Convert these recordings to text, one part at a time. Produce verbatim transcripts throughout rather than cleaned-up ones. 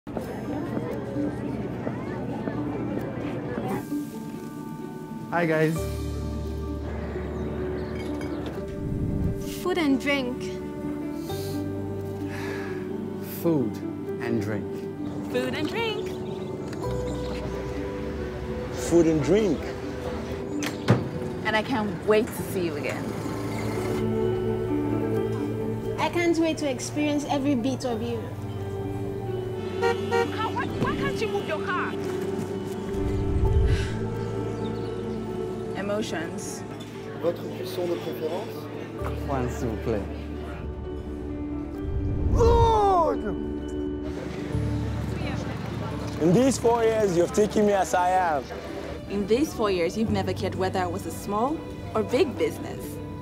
Hi guys. Food and drink. Food and drink. Food and drink. Food and drink. And I can't wait to see you again. I can't wait to experience every bit of you. How, why, why can't you move your car? Emotions. Votre cuisson de préférence? One s'il vous plaît. Good! In these four years, you've taken me as I am. In these four years, you've never cared whether I was a small or big business.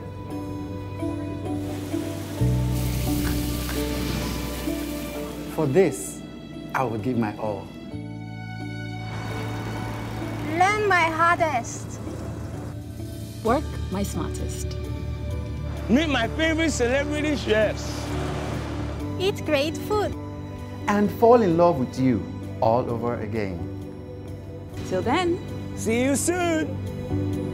For this, I would give my all. Learn my hardest. Work my smartest. Meet my favorite celebrity chefs. Eat great food. And fall in love with you all over again. Till then, See you soon.